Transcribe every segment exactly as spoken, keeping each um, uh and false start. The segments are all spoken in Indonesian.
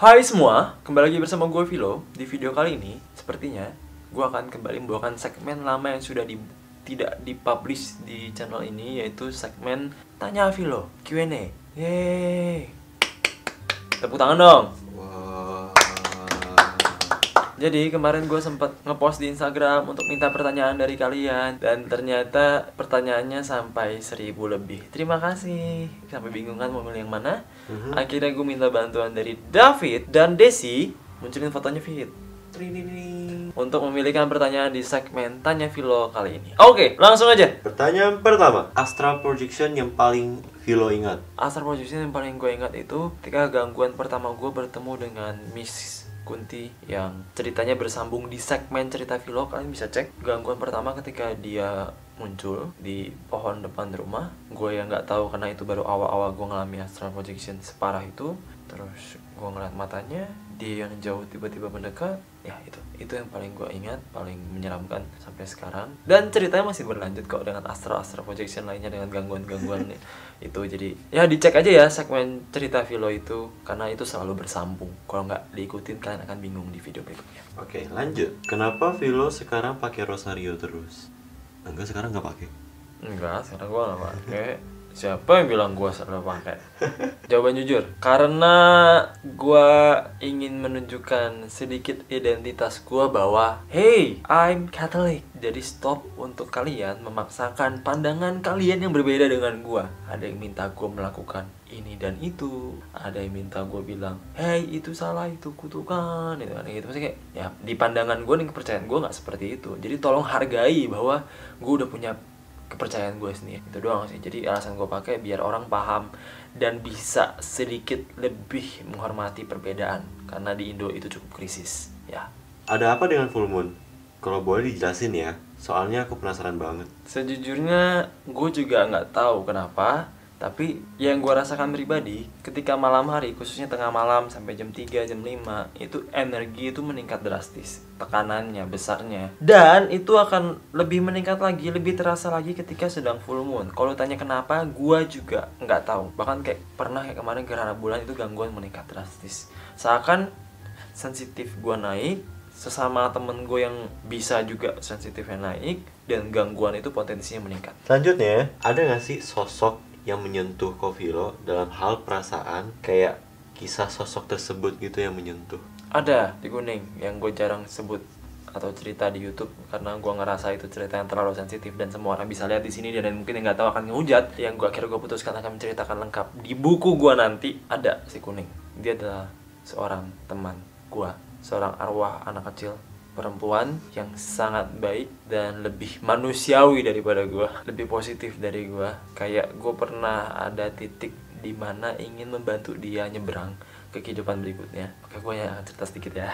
Hai semua, kembali lagi bersama gue Vilo. Di video kali ini, sepertinya gue akan kembali membawakan segmen lama yang sudah di, tidak dipublish di channel ini, yaitu segmen Tanya Vilo, Q and A. Yeay. Tepuk tangan dong. Wow. Jadi kemarin gue sempat ngepost di Instagram untuk minta pertanyaan dari kalian, dan ternyata pertanyaannya sampai seribu lebih. Terima kasih. Sampai bingung kan mau milih yang mana? Mhm. Akhirnya gue minta bantuan dari David dan Desi. Munculin fotonya Fit untuk memilihkan pertanyaan di segmen Tanya Vilo kali ini. Oke, langsung aja. Pertanyaan pertama, astral projection yang paling Vilo ingat. Astral projection yang paling gue ingat itu ketika gangguan pertama gue bertemu dengan Miss Kunti yang ceritanya bersambung di segmen cerita Vilo. Kalian bisa cek gangguan pertama ketika dia muncul di pohon depan rumah. Gue yang nggak tahu karena itu baru awal-awal gue ngalami astral projection separah itu. Terus gue ngeliat matanya, dia yang jauh tiba-tiba mendekat. Ya itu, itu yang paling gue ingat, paling menyeramkan sampai sekarang. Dan ceritanya masih berlanjut kok dengan astral-astral projection lainnya dengan gangguan-gangguan itu. Jadi ya dicek aja ya segmen cerita Vilo itu, karena itu selalu bersambung. Kalau nggak diikutin kalian akan bingung di video berikutnya. Oke, lanjut. Kenapa Vilo sekarang pakai rosario terus? Enggak, sekarang nggak pakai. Enggak, sekarang gue nggak pakai. Siapa yang bilang gue selalu pakai? Jawaban jujur, karena gue ingin menunjukkan sedikit identitas gue bahwa hey, I'm Catholic. Jadi stop untuk kalian memaksakan pandangan kalian yang berbeda dengan gue. Ada yang minta gue melakukan ini dan itu, ada yang minta gue bilang hey, itu salah, itu kutukan, itu kan gitu. Maksudnya kayak ya di pandangan gue nih, kepercayaan gue nggak seperti itu. Jadi tolong hargai bahwa gue udah punya kepercayaan gue sendiri. Itu doang sih. Jadi alasan gue pakai biar orang paham dan bisa sedikit lebih menghormati perbedaan, karena di Indo itu cukup krisis ya. Ada apa dengan full moon? Kalau boleh dijelasin ya, soalnya aku penasaran banget. Sejujurnya gue juga nggak tahu kenapa, tapi yang gue rasakan pribadi ketika malam hari, khususnya tengah malam sampai jam tiga, jam lima, itu energi itu meningkat drastis, tekanannya, besarnya. Dan itu akan lebih meningkat lagi, lebih terasa lagi ketika sedang full moon. Kalau tanya kenapa, gue juga nggak tahu. Bahkan kayak pernah kayak kemarin gerhana bulan itu gangguan meningkat drastis. Seakan sensitif gue naik, sesama temen gue yang bisa juga sensitifnya naik, dan gangguan itu potensinya meningkat. Selanjutnya, ada nggak sih sosok yang menyentuh Ko Vilo dalam hal perasaan, kayak kisah sosok tersebut gitu yang menyentuh? Ada di Kuning yang gue jarang sebut atau cerita di YouTube karena gue ngerasa itu cerita yang terlalu sensitif dan semua orang bisa lihat di sini, dan mungkin yang nggak tahu akan ngehujat. Yang gue akhirnya gue putuskan akan menceritakan lengkap di buku gue nanti. Ada si Kuning, dia adalah seorang teman gue, seorang arwah anak kecil perempuan yang sangat baik dan lebih manusiawi daripada gue, lebih positif dari gue. Kayak gue pernah ada titik di mana ingin membantu dia nyebrang ke kehidupan berikutnya. Maka gue yang akan cerita sedikit ya.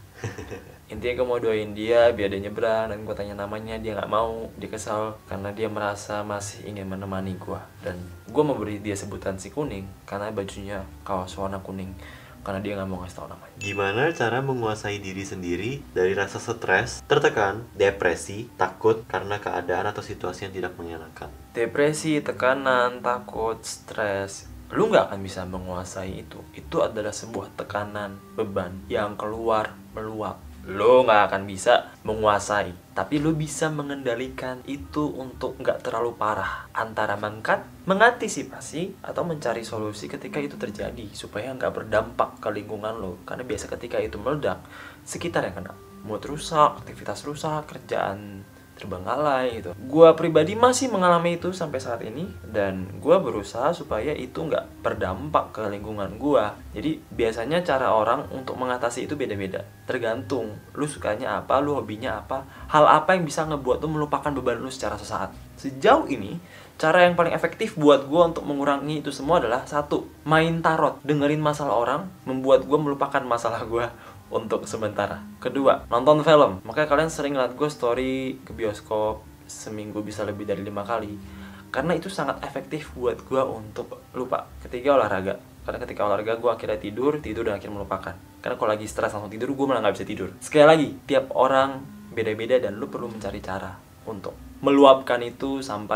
Intinya gue mau doain dia biar dia nyebrang, dan gue tanya namanya, dia nggak mau, dia kesal karena dia merasa masih ingin menemani gue. Dan gue memberi dia sebutan si Kuning karena bajunya kaos warna kuning, karena dia nggak mau ngasih tau namanya. Gimana cara menguasai diri sendiri dari rasa stres, tertekan, depresi, takut karena keadaan atau situasi yang tidak menyenangkan? Depresi, tekanan, takut, stres, lu nggak akan bisa menguasai itu. Itu adalah sebuah tekanan, beban yang keluar meluap. Lu nggak akan bisa menguasai, tapi lu bisa mengendalikan itu untuk nggak terlalu parah. Antara mengangkat, mengantisipasi, atau mencari solusi ketika itu terjadi supaya nggak berdampak ke lingkungan lu. Karena biasa ketika itu meledak, sekitar yang kena. Mood rusak, aktivitas rusak, kerjaan terbengkalai gitu. Gua pribadi masih mengalami itu sampai saat ini, dan gua berusaha supaya itu nggak berdampak ke lingkungan gua. Jadi biasanya cara orang untuk mengatasi itu beda-beda, tergantung lu sukanya apa, lu hobinya apa, hal apa yang bisa ngebuat lu melupakan beban lu secara sesaat. Sejauh ini cara yang paling efektif buat gua untuk mengurangi itu semua adalah satu, main tarot, dengerin masalah orang, membuat gua melupakan masalah gua untuk sementara. Kedua, nonton film. Makanya kalian sering lihat gue story ke bioskop seminggu bisa lebih dari lima kali, karena itu sangat efektif buat gue untuk lupa. Ketiga, olahraga. Karena ketika olahraga gue akhirnya tidur, tidur dan akhirnya melupakan. Karena kalau lagi stres langsung tidur, gue malah nggak bisa tidur. Sekali lagi, tiap orang beda-beda dan lu perlu mencari cara untuk meluapkan itu sampai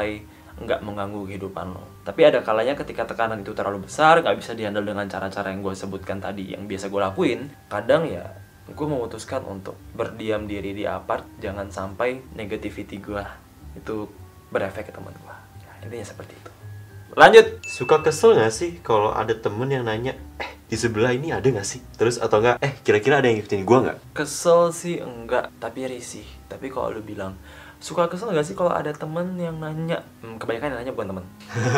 nggak mengganggu kehidupan lo. Tapi ada kalanya ketika tekanan itu terlalu besar, nggak bisa dihandle dengan cara-cara yang gue sebutkan tadi, yang biasa gue lakuin, kadang ya gue memutuskan untuk berdiam diri di apart, jangan sampai negativity gue itu berefek ke teman gue. Ya, intinya seperti itu. Lanjut. Suka kesel gak sih kalau ada temen yang nanya, eh di sebelah ini ada gak sih? Terus atau enggak, eh kira-kira ada yang ngikutin gue gak? Kesel sih enggak, tapi risih. Tapi kalau lu bilang suka kesel gak sih kalau ada temen yang nanya, hmm, kebanyakan yang nanya bukan temen.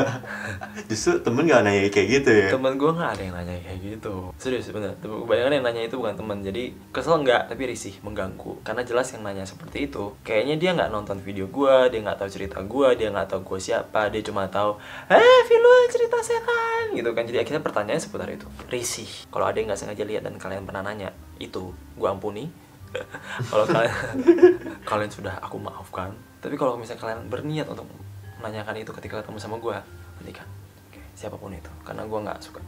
Justru temen gak nanya kayak gitu ya? Temen gue gak ada yang nanya kayak gitu. Serius bener, kebanyakan yang nanya itu bukan temen. Jadi kesel enggak, tapi risih, mengganggu. Karena jelas yang nanya seperti itu, kayaknya dia gak nonton video gue, dia gak tahu cerita gue, dia gak tahu gue siapa. Dia cuma tahu, eh Vilo cerita setan gitu kan. Jadi akhirnya pertanyaannya seputar itu. Risih. Kalau ada yang gak sengaja lihat dan kalian pernah nanya, itu gue ampuni. Kalau kalian kalian sudah aku maafkan. Tapi kalau misalnya kalian berniat untuk menanyakan itu ketika ketemu sama gue, hentikan. Oke, siapapun itu, karena gue nggak suka.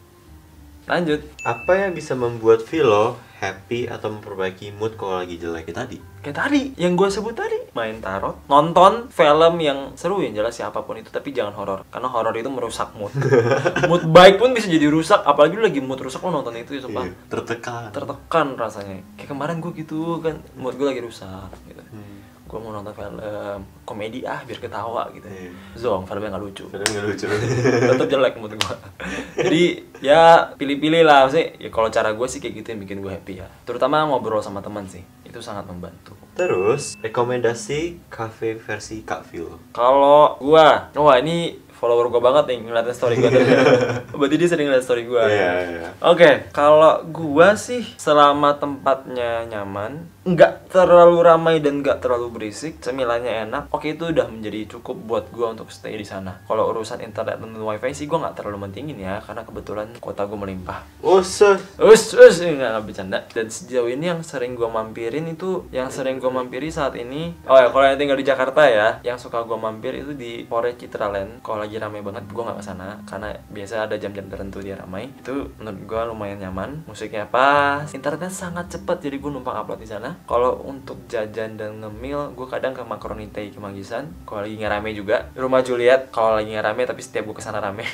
Lanjut. Apa yang bisa membuat Vilo happy atau memperbaiki mood kalau lagi jelek? Kayak tadi. Kayak tadi, yang gue sebut tadi. Main tarot, nonton film yang seru, yang jelas siapapun itu, tapi jangan horor. Karena horor itu merusak mood. Mood baik pun bisa jadi rusak, apalagi lu lagi mood rusak lo nonton itu, ya sumpah. Iya, tertekan. Tertekan rasanya. Kayak kemarin gue gitu kan, mood gue lagi rusak gitu. Hmm. Gue mau nonton film komedi ah biar ketawa gitu. Iya. Zong, filmnya nggak lucu. Kadang gak lucu. Tetap jelek menurut gue. Jadi ya pilih-pilih lah sih. Ya kalau cara gue sih kayak gitu yang bikin gue happy ya. Terutama ngobrol sama teman sih, itu sangat membantu. Terus rekomendasi cafe versi Kak Vilo. Kalau gue, wah ini follower gue banget nih ngeliatin story gue. Berarti dia sering ngeliat story gue. Iya, iya. Oke, kalau gue sih selama tempatnya nyaman, nggak terlalu ramai dan nggak terlalu berisik, cemilannya enak, oke itu udah menjadi cukup buat gue untuk stay di sana. Kalau urusan internet dan wifi sih gue nggak terlalu mentingin ya, karena kebetulan kuota gue melimpah. Usah. Us, us, nggak nggak bercanda. Dan sejauh ini yang sering gue mampirin itu, yang sering gue mampiri saat ini, oh ya kalau yang tinggal di Jakarta ya, yang suka gue mampir itu di Forest Citraland. Kalau lagi ramai banget gue nggak kesana, karena biasa ada jam-jam tertentu dia ramai. Itu menurut gue lumayan nyaman, musiknya pas, internetnya sangat cepat, jadi gue numpang upload di sana. Kalau untuk jajan dan ngemil, gue kadang ke Macaroni Thai Kemanggisan. Kalau lagi nggak rame juga, Rumah Juliet. Kalau lagi nggak rame, tapi setiap gue kesana rame.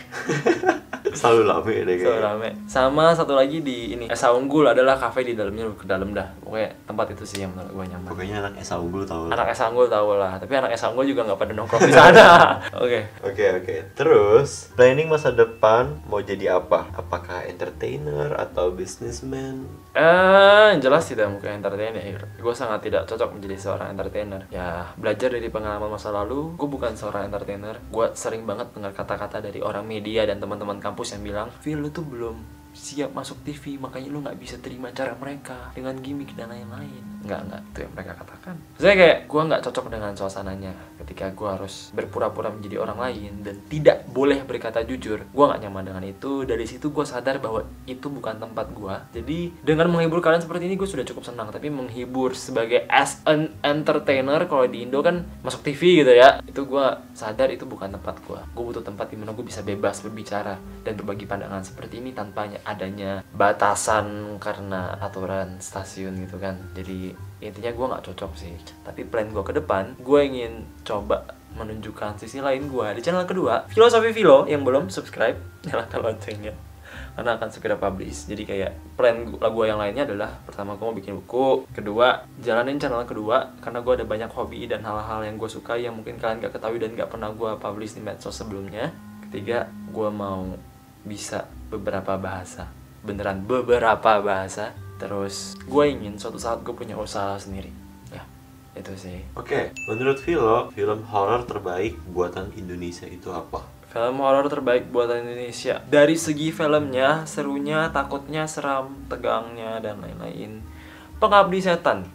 Selalu rame deh kayaknya. Selalu rame. Sama satu lagi di ini, Esa Unggul adalah kafe di dalamnya, ke dalam dah. Pokoknya tempat itu sih yang menurut gue nyaman. Pokoknya anak Esa Unggul tau lah. Anak Esa Unggul tau lah, tapi anak Esa Unggul juga nggak pada nongkrong di sana. Oke. Oke oke. Terus planning masa depan mau jadi apa? Apakah entertainer atau businessman? Eh, jelas tidak mungkin entertainer. Gue sangat tidak cocok menjadi seorang entertainer. Ya, belajar dari pengalaman masa lalu, gue bukan seorang entertainer. Gue sering banget dengar kata-kata dari orang media dan teman-teman kampus yang bilang, Phil, lu tuh belum siap masuk T V, makanya lu nggak bisa terima cara mereka dengan gimmick dan lain-lain. Nggak, nggak, itu yang mereka katakan. Saya kayak, gue nggak cocok dengan suasananya ketika gue harus berpura-pura menjadi orang lain dan tidak boleh berkata jujur. Gue nggak nyaman dengan itu. Dari situ gue sadar bahwa itu bukan tempat gue. Jadi dengan menghibur kalian seperti ini gue sudah cukup senang. Tapi menghibur sebagai as an entertainer, kalau di Indo kan masuk T V gitu ya, itu gue sadar itu bukan tempat gue. Gue butuh tempat di mana gue bisa bebas berbicara dan berbagi pandangan seperti ini tanpa adanya batasan karena aturan stasiun gitu kan. Jadi intinya gue nggak cocok sih. Tapi plan gue ke depan, gue ingin coba menunjukkan sisi lain gue di channel kedua, Filosofi Vilo. Yang belum subscribe, nyalakan loncengnya karena akan segera publish. Jadi kayak plan lagu yang lainnya adalah, pertama gue mau bikin buku, kedua jalanin channel kedua karena gue ada banyak hobi dan hal-hal yang gue suka yang mungkin kalian gak ketahui dan gak pernah gue publish di medsos sebelumnya. Ketiga, gue mau bisa beberapa bahasa, beneran beberapa bahasa. Terus gue ingin suatu saat gue punya usaha sendiri. Ya, itu sih. Oke, menurut Vilo, film horor terbaik buatan Indonesia itu apa? Film horor terbaik buatan Indonesia, dari segi filmnya, serunya, takutnya, seram, tegangnya, dan lain-lain, Pengabdi Setan.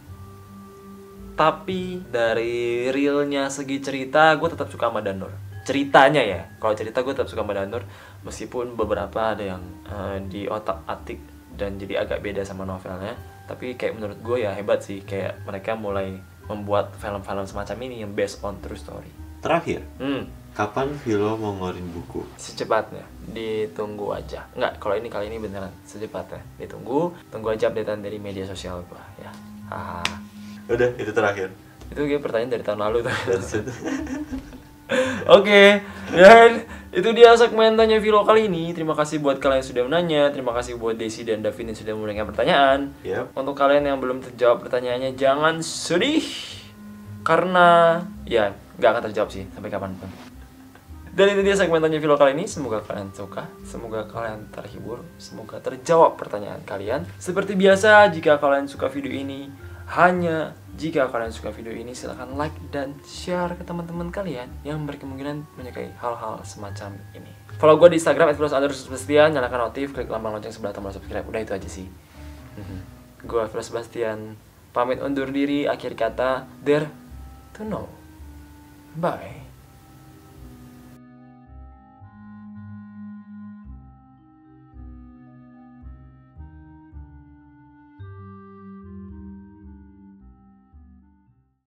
Tapi dari realnya segi cerita, gue tetap suka sama Danur. Ceritanya ya, kalau cerita gue tetap suka sama Danur, meskipun beberapa ada yang uh, di otak atik dan jadi agak beda sama novelnya. Tapi kayak menurut gue ya hebat sih, kayak mereka mulai membuat film-film semacam ini yang based on true story. Terakhir, Hmm, kapan Vilo mau ngeluarin buku? secepatnya, ditunggu aja. Enggak, kalau ini kali ini beneran secepatnya, ditunggu, tunggu aja updatean dari media sosial gue ya. Haha. Udah, itu terakhir. Itu kayak pertanyaan dari tahun lalu tuh. Oke, dan itu dia segmen Tanya Vilo kali ini. Terima kasih buat kalian yang sudah menanya. Terima kasih buat Desi dan Davin yang sudah menanyakan pertanyaan. Yep. Untuk kalian yang belum terjawab pertanyaannya, jangan sedih. Karena, ya, nggak akan terjawab sih, sampai kapanpun. Dan itu dia segmen Tanya Vilo kali ini. Semoga kalian suka, semoga kalian terhibur, semoga terjawab pertanyaan kalian. Seperti biasa, jika kalian suka video ini, hanya jika kalian suka video ini, silahkan like dan share ke teman-teman kalian yang berkemungkinan menyukai hal-hal semacam ini. Follow gue di Instagram at filos sebastian, nyalakan notif, klik lambang lonceng sebelah tombol subscribe. Udah itu aja sih. Gue Filos Sebastian, pamit undur diri. Akhir kata, dare to know. Bye.